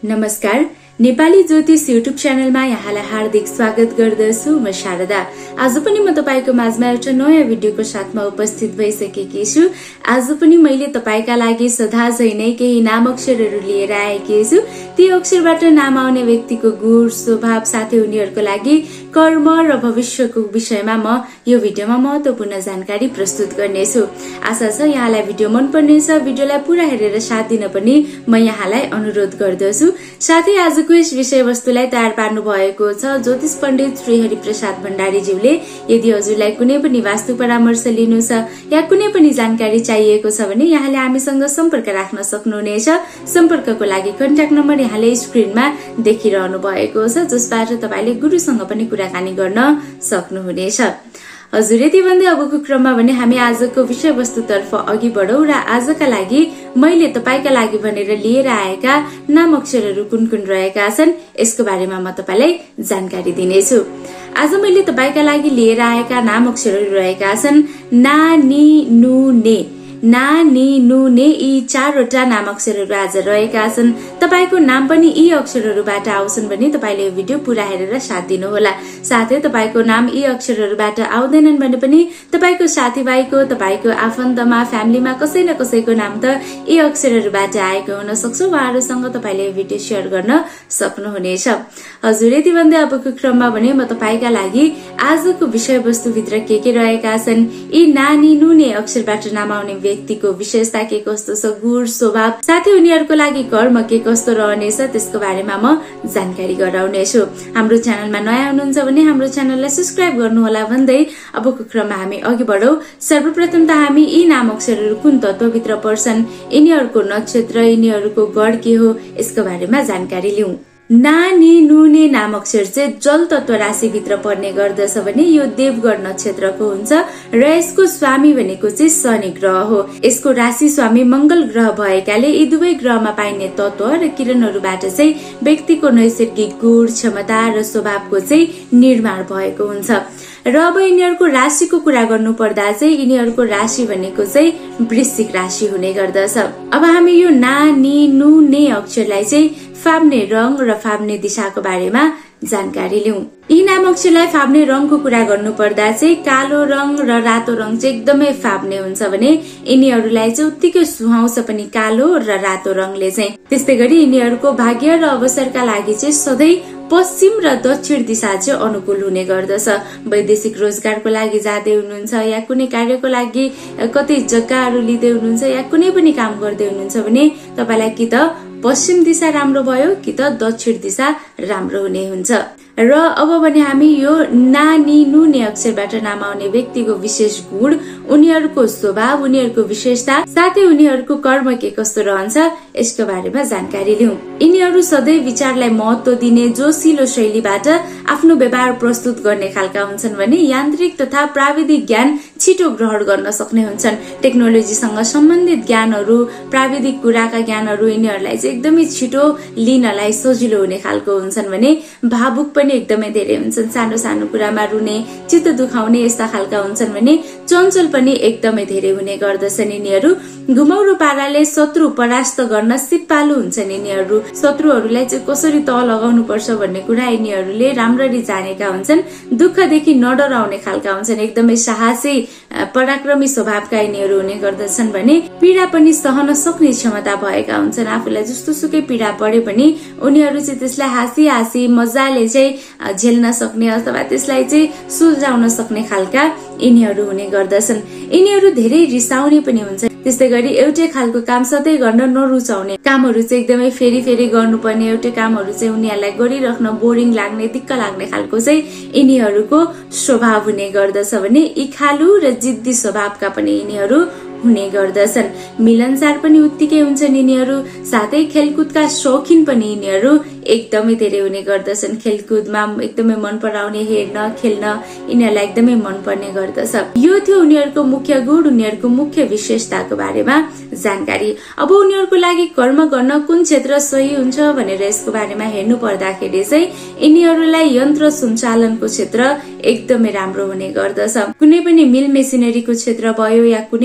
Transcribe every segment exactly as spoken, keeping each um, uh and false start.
नमस्कार, नेपाली ज्योतिष युट्युब च्यानलमा यहाँलाई हार्दिक स्वागत गर्दछु। म शारदा। आज पनि म तपाईको माझमा एउटा नयाँ भिडियोको साथमा उपस्थित भइसकेकी छु। आज पनि मैले तपाईका लागि सदा झै नै केही नाम अक्षरहरू लिएर आएकी छु। ती अक्षरबाट नाम आउने व्यक्तिको गुण, स्वभाव साथै उनीहरूको लागि कर्म र भविष्यको विषयमा म यो भिडियोमा महत्त्वपूर्ण जानकारी प्रस्तुत गर्नेछु। आशा छ यहाँलाई भिडियो मन पर्नेछ। भिडियोलाई पूरा हेरेर साथ दिन पनि म यहाँलाई अनुरोध गर्दछु। साथै आज यस विषय वस्तुलाई तयार पार्नु भएको छ ज्योतिष पण्डित श्री हरिप्रसाद भण्डारीज्यूले। यदि हजुरलाई कुनै पनि वास्तु परामर्श लिनु छ या कुनै पनि जानकारी चाहिएको छ भने यहाँले हामीसँग सम्पर्क राख्न सक्नुहुनेछ। सम्पर्कको लागि कन्ट्याक्ट नम्बर यहाँले स्क्रिनमा देखिरहनु भएको छ, जसबाट तपाईले गुरुसँग पनि कुराकानी गर्न सक्नुहुनेछ। हजुर, यति भन्दै अबको क्रममा भने हामी आजको विषयवस्तुतर्फ अघि बढौं र आजका लागि मैले तपाईका लागि भनेर लिएर आएका नाम अक्षरहरू कुन कुन रहेका छन् यसको बारेमा म तपाईलाई जानकारी दिनेछु। आज मैले तपाईका लागि लिएर आएका नाम अक्षरहरू रहेका छन् ना, नि, नु, ने। ना, नि, नु, ने यी चारवटा नाम अक्षरहरू आज रहेका छन्। तपाईको नाम पनि यी अक्षरहरूबाट आउँछन् भने तपाईले यो भिडियो पूरा हेरेर साथ दिनुहोला। साथै तपाईको नाम यी अक्षरहरूबाट आउँदैनन् भने पनि तपाईको साथीभाइको, तपाईको आफन्तमा, फ्यामिलीमा कसै न कसैको नाम त यी अक्षरहरूबाट आएको हुन सक्छ। उहाँहरूसँग तपाईले यो भिडियो शेयर गर्न सक्नुहुनेछ। हजुर, यति भन्दै अबको क्रममा भने म तपाईका लागि आजको विषयवस्तु भित्र के के रहेका छन्, यी ना, नि, नु, ने अक्षरबाट नाम आउने व्यक्तिको विशेषता के कस्तो छ, गुण, स्वभाव साथै उनीहरूको लागि कर्म के कस्तो रहनेछ त्यसको बारेमा म जानकारी गराउनेछु। हाम्रो च्यानलमा नयाँ हुनुहुन्छ भने हाम्रो च्यानललाई सब्स्क्राइब गर्नुहोला भन्दै अबको क्रममा हामी अघि बढौं। सर्वप्रथम त हामी यी नाम अक्षरहरू कुन तत्वभित्र पर्छन्, यिनीहरूको नक्षत्र, यिनीहरूको गण के हो यसको बारेमा जानकारी लिउँ। ना, नि, नु, ने नाम अक्षर चाहिँ जल तत्व राशि भित्र पर्ने गर्दछ भने यो देवगण नक्षत्रको हुन्छ र यसको स्वामी भनेको चाहिँ शनि ग्रह हो। यसको राशि स्वामी मंगल ग्रह भएकाले यी दुवै ग्रहमा पाइने तत्व र किरणहरूबाट चाहिँ व्यक्तिको नैसर्गिक गुण, क्षमता र स्वभावको चाहिँ निर्माण भएको हुन्छ। र अब यिनीहरूको राशिको कुरा गर्नु पर्दा चाहिँ यिनीहरूको राशि भनेको चाहिँ वृश्चिक राशि हुने गर्दछ। अब हामी यो ना, नि, नु, ने अक्षरलाई चाहिँ फाप्ने रंग र फाप्ने दिशाको बारेमा जानकारी लिउँ। यी नाम अक्षरलाई फाप्ने रंगको कुरा गर्नु पर्दा चाहिँ कालो रंग र रातो रंग चाहिँ एकदमै फाप्ने हुन्छ भने यिनीहरूलाई चाहिँ उत्तिकै सुहाउँछ पनि कालो र रातो रंगले चाहिँ। त्यस्तै गरी यिनीहरूको भाग्य र अवसरका लागि चाहिँ सधैँ पश्चिम र दक्षिण दिशा चाहिँ अनुकूल हुने गर्दछ। वैदेशिक रोजगारको लागि जाँदै हुनुहुन्छ या कुनै कार्यको लागि कतै जग्गाहरू लिँदै हुनुहुन्छ या कुनै पनि काम गर्दै हुनुहुन्छ भने तपाईलाई कि त पश्चिम दिशा राम्रो भयो कि त दक्षिण दिशा राम्रो हुने हुन्छ। र अब भने हामी यो ना, नि, नु, ने अक्षरबाट नाम आउने व्यक्तिको विशेष गुण, उनीहरूको स्वभाव, उनीहरूको विशेषता साथै उनीहरूको कर्म के कस्तो रहन्छ यसको बारेमा जानकारी लिउँ। यिनीहरू सधैँ विचारलाई महत्त्व दिने, जोसिलो शैलीबाट आफ्नो व्यवहार प्रस्तुत गर्ने खालका हुन्छन् भने यान्त्रिक तथा प्राविधिक ज्ञान छिटो ग्रहण गर्न सक्ने हुन्छन्। टेक्नोलोजीसँग सम्बन्धित ज्ञानहरू, प्राविधिक कुराका ज्ञानहरू यिनीहरूलाई चाहिँ एकदमै छिटो लिनलाई सजिलो हुने खालको हुन्छन् भने भावुक पनि एकदमै धेरै हुन्छन्। सानो सानो कुरामा रुने, चित्त दुखाउने यस्ता खालका हुन्छन् भने चञ्चल पनि एकदमै धेरै हुने गर्दछन्। यिनीहरू घुमौरो पाराले शत्रु परास्त गर्न सिपालु हुन्छन्। यिनीहरू शत्रुहरूलाई चाहिँ कसरी तह लगाउनु पर्छ भन्ने कुरा यिनीहरूले राम्ररी जानेका हुन्छन्। दुःखदेखि नडराउने खालका हुन्छन्। एकदमै साहसी, पराक्रमी स्वभावका यिनीहरू हुने गर्दछन् भने पीडा पनि सहन सक्ने क्षमता भएका हुन्छन्। आफूलाई जस्तो सुकै पीडा परे पनि उनीहरू चाहिँ त्यसलाई हाँसी हाँसी मजाले चाहिँ झेल्न सक्ने अथवा त्यसलाई चाहिँ सुल्झाउन सक्ने खालका यिनीहरू हुने गर्दछन्। यिनीहरू धेरै रिसाउने पनि हुन्छन्। त्यस्तै गरी एउटै खालको काम सधैँ गर्न नरुचाउने, कामहरू चाहिँ एकदमै फेरि फेरि गर्नुपर्ने, एउटै कामहरू चाहिँ उनीहरूलाई गरिराख्न बोरिङ लाग्ने, दिक्क लाग्ने खालको चाहिँ यिनीहरूको स्वभाव हुने गर्दछ भने इखालु र जिद्दी स्वभावका पनि यिनीहरू हुने गर्दछन्। मिलनसार पनि उत्तिकै हुन्छन् यिनीहरू। साथै खेलकुदका शौखिन पनि यिनीहरू एकदमै धेरै हुने गर्दछन्। खेलकुदमा एकदमै मन पराउने, हेर्न, खेल्न यिनीहरूलाई एकदमै मन पर्ने गर्दछ। यो थियो उनीहरूको मुख्य गुण, उनीहरूको मुख्य विशेषताको बारेमा जानकारी। अब उनीहरूको लागि कर्म गर्न कुन क्षेत्र सही हुन्छ भनेर यसको बारेमा हेर्नु पर्दाखेरि चाहिँ यिनीहरूलाई यन्त्र सञ्चालनको क्षेत्र एकदमै राम्रो हुने गर्दछ। कुनै पनि मिल मेसिनरीको क्षेत्र भयो या कुनै पनि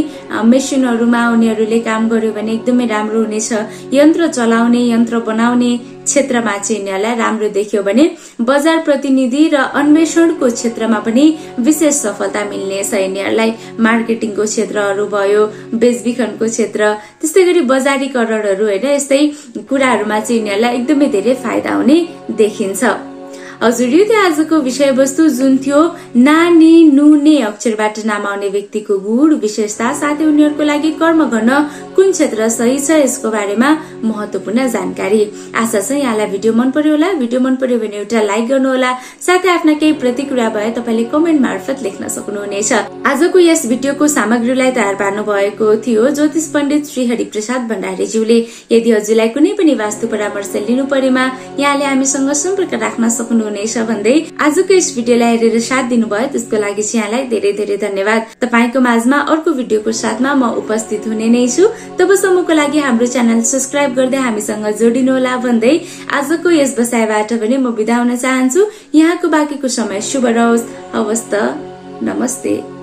मेसिनहरुमा उनीहरूले काम गर्यो भने एकदमै राम्रो हुनेछ। यन्त्र चलाउने, यन्त्र बनाउने क्षेत्रमा चाहिँ यिनीहरूलाई राम्रो देखियो भने बजार प्रतिनिधि र अन्वेषणको क्षेत्रमा पनि विशेष सफलता मिल्नेछ। यिनीहरूलाई मार्केटिङको क्षेत्रहरू भयो, बेचबिखनको क्षेत्र, त्यस्तै गरी बजारीकरणहरू हैन, यस्तै कुराहरूमा चाहिँ यिनीहरूलाई एकदमै धेरै फाइदा हुने देखिन्छ। हजुर, यो थियो आजको विषयवस्तु जुन थियो नानी नुने अक्षरबाट नाम आउने व्यक्तिको गुण, विशेषता साथै उनीहरूको लागि कर्म गर्न कुन क्षेत्र सही छ यसको बारेमा महत्वपूर्ण जानकारी। आशा छ यहाँलाई भिडियो मन पर्यो होला। भिडियो मन पर्यो भने एउटा लाइक गर्नु होला, साथै आफ्ना केही प्रतिक्रिया भए तपाईले कमेन्ट मार्फत लेख्न सक्नुहुनेछ। आजको यस भिडियोको सामग्रीलाई तयार पार्नु भएको थियो ज्योतिष पण्डित श्री हरिप्रसाद भण्डारीज्यूले। यदि हजुरलाई कुनै पनि वास्तु परामर्श लिनु परेमा यहाँले हामीसँग सम्पर्क राख्न सक्नुहुनेछ भन्दै आजको यस भिडियोलाई हेरेर साथ दिनुभयो त्यसको लागि चाहिँ यहाँलाई धेरै धेरै धन्यवाद। तपाईको माझमा अर्को भिडियोको साथमा म उपस्थित हुने नै छु। तबसम्मको लागि हाम्रो च्यानल सब्स्क्राइब गर्दै हामीसँग जोडिनु होला भन्दै आजको यस बसाइबाट पनि म बिदा हुन चाहन्छु। यहाँको बाँकीको समय शुभ रहोस्। हवस् त, नमस्ते।